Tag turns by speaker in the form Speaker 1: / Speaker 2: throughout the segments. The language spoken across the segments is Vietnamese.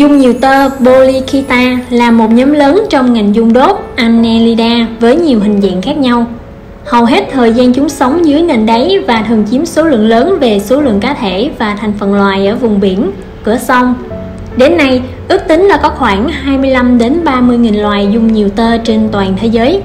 Speaker 1: Dung nhiều tơ Polychaeta là một nhóm lớn trong ngành dung đốt Annelida với nhiều hình dạng khác nhau. Hầu hết thời gian chúng sống dưới nền đáy và thường chiếm số lượng lớn về số lượng cá thể và thành phần loài ở vùng biển, cửa sông. Đến nay, ước tính là có khoảng 25 đến 30.000 loài dung nhiều tơ trên toàn thế giới.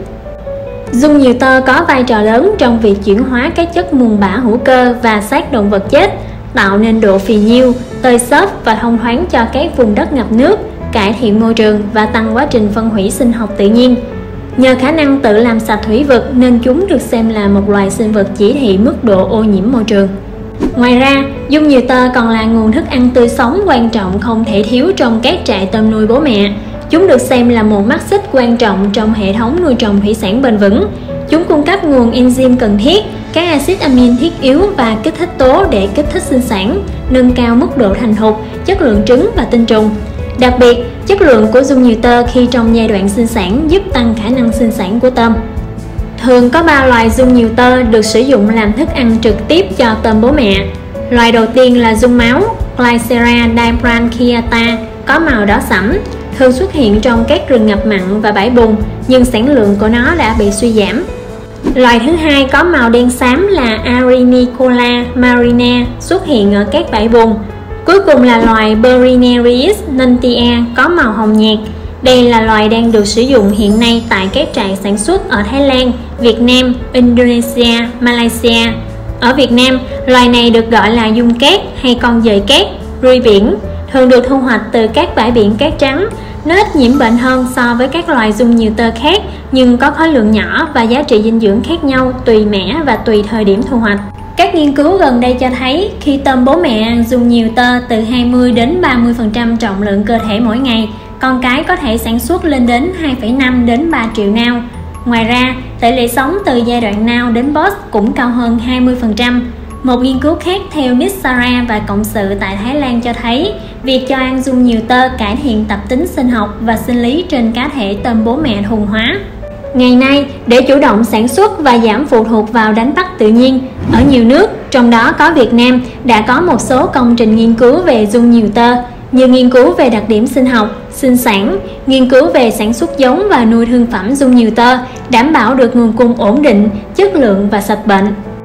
Speaker 1: Dung nhiều tơ có vai trò lớn trong việc chuyển hóa các chất mùn bã hữu cơ và xác động vật chết, tạo nên độ phì nhiêu, tơi xốp và thông thoáng cho các vùng đất ngập nước, cải thiện môi trường và tăng quá trình phân hủy sinh học tự nhiên. Nhờ khả năng tự làm sạch thủy vực nên chúng được xem là một loài sinh vật chỉ thị mức độ ô nhiễm môi trường. Ngoài ra, dung nhiều tơ còn là nguồn thức ăn tươi sống quan trọng không thể thiếu trong các trại tôm nuôi bố mẹ. Chúng được xem là một mắt xích quan trọng trong hệ thống nuôi trồng thủy sản bền vững. Chúng cung cấp nguồn enzyme cần thiết, các axit amin thiết yếu và kích thích tố để kích thích sinh sản, nâng cao mức độ thành thục, chất lượng trứng và tinh trùng. Đặc biệt, chất lượng của dung nhiều tơ khi trong giai đoạn sinh sản giúp tăng khả năng sinh sản của tôm. Thường có 3 loài dung nhiều tơ được sử dụng làm thức ăn trực tiếp cho tôm bố mẹ. Loài đầu tiên là dung máu Glycera dibranchiata, có màu đỏ sẫm, thường xuất hiện trong các rừng ngập mặn và bãi bùn, nhưng sản lượng của nó đã bị suy giảm. Loài thứ hai có màu đen xám là Arenicola marina, xuất hiện ở các bãi bùn. Cuối cùng là loài Berinarius nantia có màu hồng nhạt. Đây là loài đang được sử dụng hiện nay tại các trại sản xuất ở Thái Lan, Việt Nam, Indonesia, Malaysia. Ở Việt Nam, loài này được gọi là dung cát hay con dời cát, ruồi biển, thường được thu hoạch từ các bãi biển cát trắng. Nó ít nhiễm bệnh hơn so với các loài dung nhiều tơ khác, nhưng có khối lượng nhỏ và giá trị dinh dưỡng khác nhau tùy mẻ và tùy thời điểm thu hoạch. Các nghiên cứu gần đây cho thấy khi tôm bố mẹ ăn dung nhiều tơ từ 20 đến 30% trọng lượng cơ thể mỗi ngày, con cái có thể sản xuất lên đến 2,5 đến 3 triệu nao. Ngoài ra, tỷ lệ sống từ giai đoạn nao đến boss cũng cao hơn 20%. Một nghiên cứu khác theo Mitsara và cộng sự tại Thái Lan cho thấy việc cho ăn dung nhiều tơ cải thiện tập tính sinh học và sinh lý trên cá thể tôm bố mẹ thuần hóa. Ngày nay, để chủ động sản xuất và giảm phụ thuộc vào đánh bắt tự nhiên, ở nhiều nước, trong đó có Việt Nam, đã có một số công trình nghiên cứu về dung nhiều tơ, như nghiên cứu về đặc điểm sinh học, sinh sản, nghiên cứu về sản xuất giống và nuôi thương phẩm dung nhiều tơ, đảm bảo được nguồn cung ổn định, chất lượng và sạch bệnh.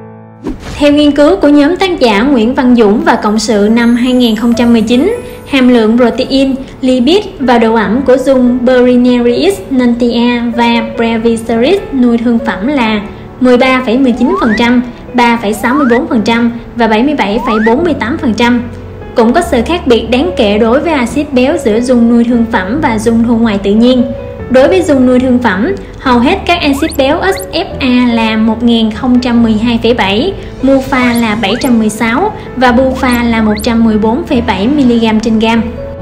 Speaker 1: Theo nghiên cứu của nhóm tác giả Nguyễn Văn Dũng và cộng sự năm 2019, hàm lượng protein, lipid và độ ẩm của dung Berinarius nantia và Breviceraris nuôi thương phẩm là 13,19%, 3,64% và 77,48%. Cũng có sự khác biệt đáng kể đối với axit béo giữa dung nuôi thương phẩm và dung thu ngoài tự nhiên. Đối với dung nuôi thương phẩm, hầu hết các axit béo SFA là 1012,7, MUFA là 716 và BUFA là 114,7 mg trên gam.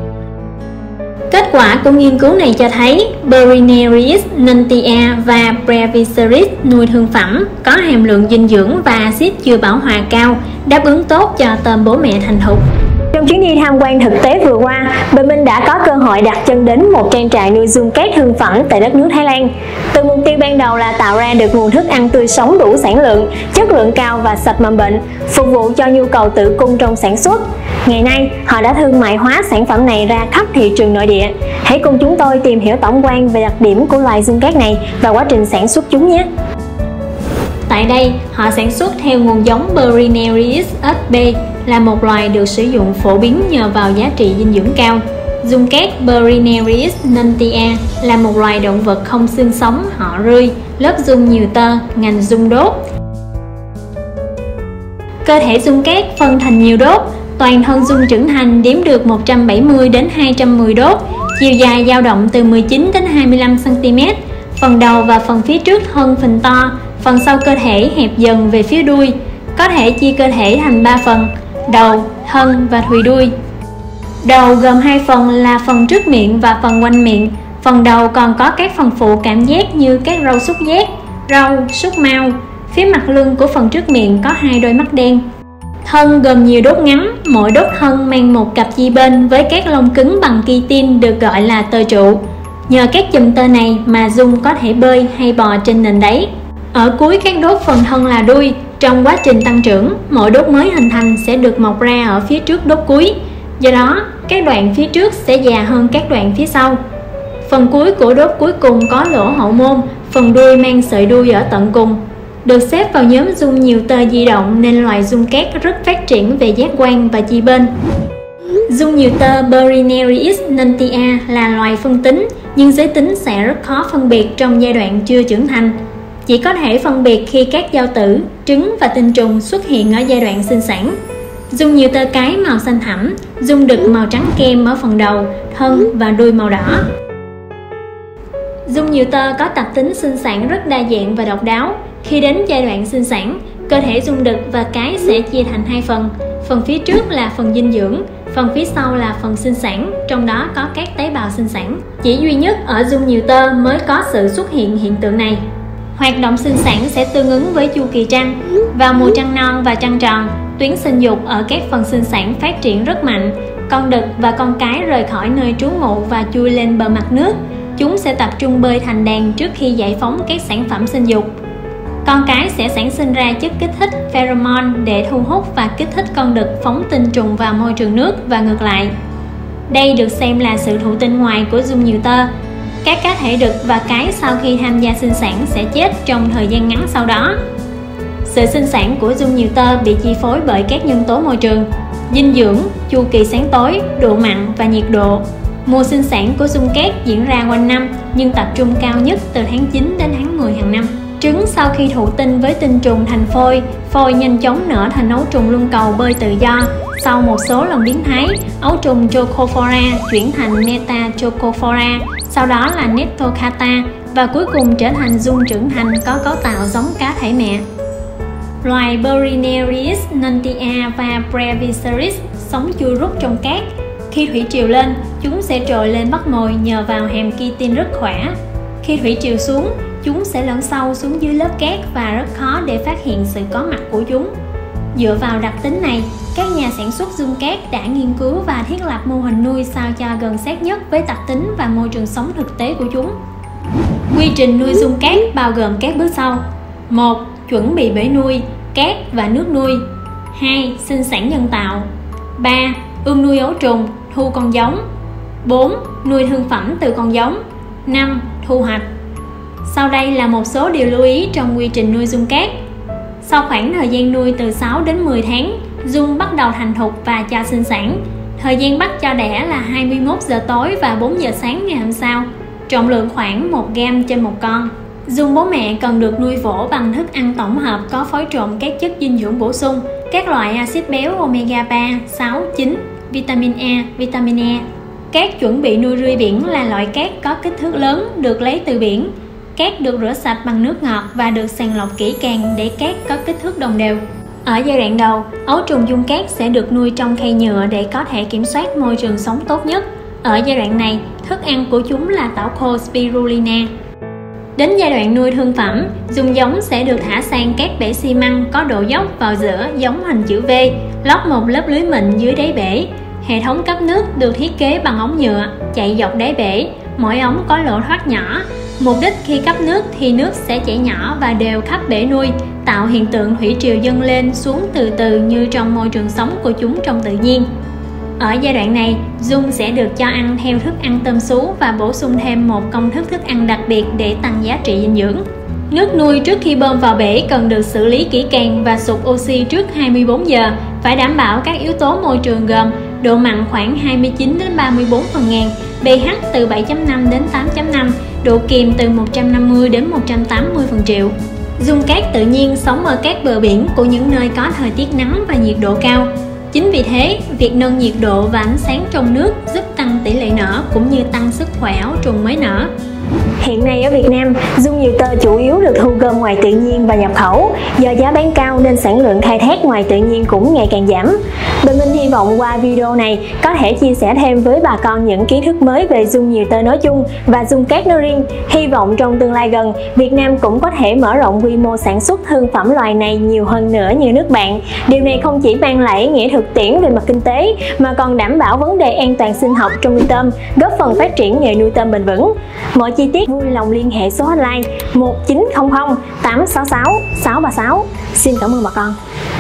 Speaker 1: Kết quả của nghiên cứu này cho thấy Berinarius nantia và Breviceraris nuôi thương phẩm có hàm lượng dinh dưỡng và axit chưa bão hòa cao, đáp ứng tốt cho tôm bố mẹ thành thục. Trong chuyến đi tham quan thực tế vừa qua, bên mình đã có cơ hội đặt chân đến một trang trại nuôi dung cát thương phẩm tại đất nước Thái Lan. Từ mục tiêu ban đầu là tạo ra được nguồn thức ăn tươi sống đủ sản lượng, chất lượng cao và sạch mầm bệnh, phục vụ cho nhu cầu tự cung trong sản xuất. Ngày nay, họ đã thương mại hóa sản phẩm này ra khắp thị trường nội địa. Hãy cùng chúng tôi tìm hiểu tổng quan về đặc điểm của loài dung cát này và quá trình sản xuất chúng nhé! Tại đây, họ sản xuất theo nguồn giống Berinarius sp, là một loài được sử dụng phổ biến nhờ vào giá trị dinh dưỡng cao. Dung cát Berinarius nantia là một loài động vật không xương sống họ rươi, lớp dung nhiều tơ, ngành dung đốt. Cơ thể dung cát phân thành nhiều đốt, toàn thân dung trưởng thành đếm được 170 đến 210 đốt, chiều dài dao động từ 19 đến 25 cm. Phần đầu và phần phía trước thân phình to, phần sau cơ thể hẹp dần về phía đuôi. Có thể chia cơ thể thành 3 phần: đầu, thân và thùi đuôi. Đầu gồm 2 phần là phần trước miệng và phần quanh miệng. Phần đầu còn có các phần phụ cảm giác như các râu xúc giác, râu, súc mao. Phía mặt lưng của phần trước miệng có 2 đôi mắt đen. Thân gồm nhiều đốt ngắn, mỗi đốt thân mang một cặp chi bên với các lông cứng bằng kitin được gọi là tơ trụ. Nhờ các chùm tơ này mà dung có thể bơi hay bò trên nền đáy. Ở cuối các đốt phần thân là đuôi. Trong quá trình tăng trưởng, mỗi đốt mới hình thành sẽ được mọc ra ở phía trước đốt cuối. Do đó, các đoạn phía trước sẽ già hơn các đoạn phía sau. Phần cuối của đốt cuối cùng có lỗ hậu môn, phần đuôi mang sợi đuôi ở tận cùng. Được xếp vào nhóm dung nhiều tơ di động nên loài dung cát rất phát triển về giác quan và chi bên. Dung nhiều tơ Berinarius nantia là loài phân tính, nhưng giới tính sẽ rất khó phân biệt trong giai đoạn chưa trưởng thành. Chỉ có thể phân biệt khi các giao tử, trứng và tinh trùng xuất hiện ở giai đoạn sinh sản. Dung nhiều tơ cái màu xanh thẳm, dung đực màu trắng kem ở phần đầu, thân và đuôi màu đỏ. Dung nhiều tơ có tập tính sinh sản rất đa dạng và độc đáo. Khi đến giai đoạn sinh sản, cơ thể dung đực và cái sẽ chia thành hai phần. Phần phía trước là phần dinh dưỡng, phần phía sau là phần sinh sản, trong đó có các tế bào sinh sản. Chỉ duy nhất ở dung nhiều tơ mới có sự xuất hiện hiện tượng này. Hoạt động sinh sản sẽ tương ứng với chu kỳ trăng. Vào mùa trăng non và trăng tròn, tuyến sinh dục ở các phần sinh sản phát triển rất mạnh. Con đực và con cái rời khỏi nơi trú ngụ và chui lên bờ mặt nước. Chúng sẽ tập trung bơi thành đàn trước khi giải phóng các sản phẩm sinh dục. Con cái sẽ sản sinh ra chất kích thích pheromone để thu hút và kích thích con đực phóng tinh trùng vào môi trường nước và ngược lại. Đây được xem là sự thụ tinh ngoài của dung nhiều tơ. Các cá thể đực và cái sau khi tham gia sinh sản sẽ chết trong thời gian ngắn sau đó. Sự sinh sản của dung nhiều tơ bị chi phối bởi các nhân tố môi trường, dinh dưỡng, chu kỳ sáng tối, độ mặn và nhiệt độ. Mùa sinh sản của dung cát diễn ra quanh năm, nhưng tập trung cao nhất từ tháng 9 đến tháng 10 hàng năm. Trứng sau khi thụ tinh với tinh trùng thành phôi, phôi nhanh chóng nở thành ấu trùng luân cầu bơi tự do. Sau một số lần biến thái, ấu trùng Chocophora chuyển thành Metachocophora, sau đó là Nectocata và cuối cùng trở thành dung trưởng thành có cấu tạo giống cá thể mẹ. Loài Berinarius nantia và Breviceris sống chui rút trong cát. Khi thủy triều lên, chúng sẽ trồi lên bắt mồi nhờ vào hàm kitin rất khỏe. Khi thủy triều xuống, chúng sẽ lẫn sâu xuống dưới lớp cát và rất khó để phát hiện sự có mặt của chúng. Dựa vào đặc tính này, các nhà sản xuất dung cát đã nghiên cứu và thiết lập mô hình nuôi sao cho gần sát nhất với tập tính và môi trường sống thực tế của chúng. Quy trình nuôi dung cát bao gồm các bước sau. 1. Chuẩn bị bể nuôi, cát và nước nuôi. 2. Sinh sản nhân tạo. 3. Ươm nuôi ấu trùng, thu con giống. 4. Nuôi thương phẩm từ con giống. 5. Thu hoạch. Sau đây là một số điều lưu ý trong quy trình nuôi dung cát. Sau khoảng thời gian nuôi từ 6 đến 10 tháng, dung bắt đầu thành thục và cho sinh sản. Thời gian bắt cho đẻ là 21 giờ tối và 4 giờ sáng ngày hôm sau. Trọng lượng khoảng 1 gram trên một con. Dung bố mẹ cần được nuôi vỗ bằng thức ăn tổng hợp có phối trộn các chất dinh dưỡng bổ sung, các loại axit béo omega 3, 6, 9, vitamin A, vitamin E. Cát chuẩn bị nuôi rươi biển là loại cát có kích thước lớn được lấy từ biển. Cát được rửa sạch bằng nước ngọt và được sàng lọc kỹ càng để cát có kích thước đồng đều. Ở giai đoạn đầu, ấu trùng dung cát sẽ được nuôi trong khay nhựa để có thể kiểm soát môi trường sống tốt nhất. Ở giai đoạn này, thức ăn của chúng là tảo khô spirulina. Đến giai đoạn nuôi thương phẩm, dung giống sẽ được thả sang các bể xi măng có độ dốc vào giữa giống hình chữ V, lót một lớp lưới mịn dưới đáy bể. Hệ thống cấp nước được thiết kế bằng ống nhựa, chạy dọc đáy bể, mỗi ống có lỗ thoát nhỏ. Mục đích khi cấp nước thì nước sẽ chảy nhỏ và đều khắp bể nuôi, tạo hiện tượng thủy triều dâng lên xuống từ từ như trong môi trường sống của chúng trong tự nhiên. Ở giai đoạn này, dung sẽ được cho ăn theo thức ăn tôm sú và bổ sung thêm một công thức thức ăn đặc biệt để tăng giá trị dinh dưỡng. Nước nuôi trước khi bơm vào bể cần được xử lý kỹ càng và sục oxy trước 24 giờ, phải đảm bảo các yếu tố môi trường gồm độ mặn khoảng 29 đến 34 phần ngàn, pH từ 7.5 đến 8.5, độ kiềm từ 150 đến 180 phần triệu. Dung cát tự nhiên sống ở các bờ biển của những nơi có thời tiết nắng và nhiệt độ cao. Chính vì thế, việc nâng nhiệt độ và ánh sáng trong nước giúp tăng tỷ lệ nở cũng như tăng sức khỏe ấu trùng mới nở. Hiện nay ở Việt Nam, dung nhiều tơ chủ yếu được thu gom ngoài tự nhiên và nhập khẩu. Do giá bán cao nên sản lượng khai thác ngoài tự nhiên cũng ngày càng giảm. Bên Minh hy vọng qua video này có thể chia sẻ thêm với bà con những kiến thức mới về dung nhiều tơ nói chung và dung cát nói riêng. Hy vọng trong tương lai gần, Việt Nam cũng có thể mở rộng quy mô sản xuất thương phẩm loài này nhiều hơn nữa như nước bạn. Điều này không chỉ mang lại ý nghĩa thực tiễn về mặt kinh tế mà còn đảm bảo vấn đề an toàn sinh học trong nuôi tôm, góp phần phát triển nghề nuôi tôm bền vững. Mọi chi tiết vui lòng liên hệ số hotline 1900 866 636. Xin cảm ơn bà con.